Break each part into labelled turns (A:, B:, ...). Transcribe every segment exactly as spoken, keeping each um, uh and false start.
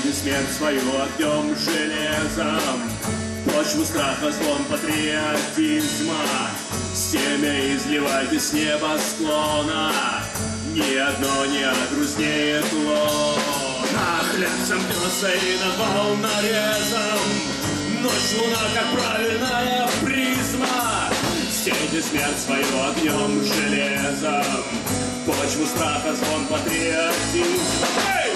A: Стейте смерть свою огнем железом, почву страха, звон патриотизма, семя изливайте с небосклона, ни одно не огрузнеет лона. Хлеб сомкнется и над волнорезом, ночь луна, как правильная призма. Стейте смерть свою огнем железом, почву страха, звон патриотизма. Эй!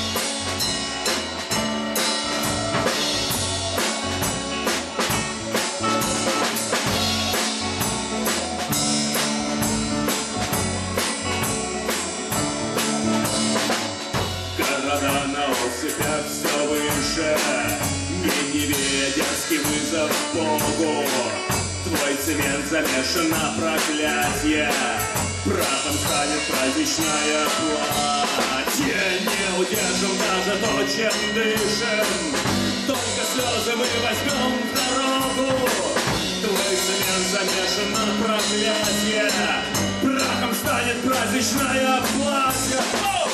A: Города на осыпях все выше, не неведерский вызов Богу. Твой цемент замешан на проклятие, прахом станет праздничное платье. Не удержим даже то, чем дышим, только слезы мы возьмем в дорогу. Твой цемент замешан на проклятие, прахом станет праздничное платье. Оу!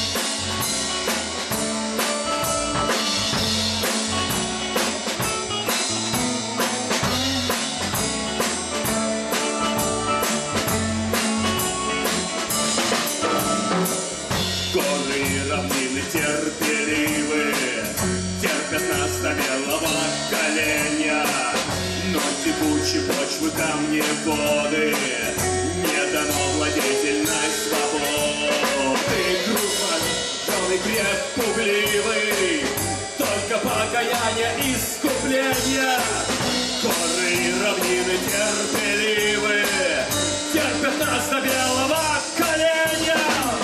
A: Горы и равнины терпеливы, терпят нас до белого коленя, но текучие почвы, камни, воды не дано владетельной свободы. Группа, белый креп, пугливый, только покаяние и искупление. Горы и равнины терпеливы, терпят нас до белого коленя.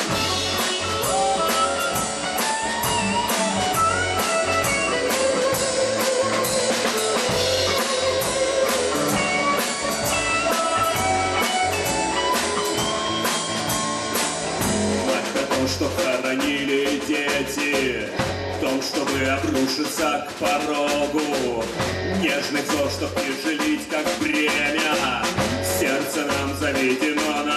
A: Что хоронили дети, в том, чтобы обрушиться к порогу нежных зор, чтоб не жалеть, как бремя. Сердце нам заведено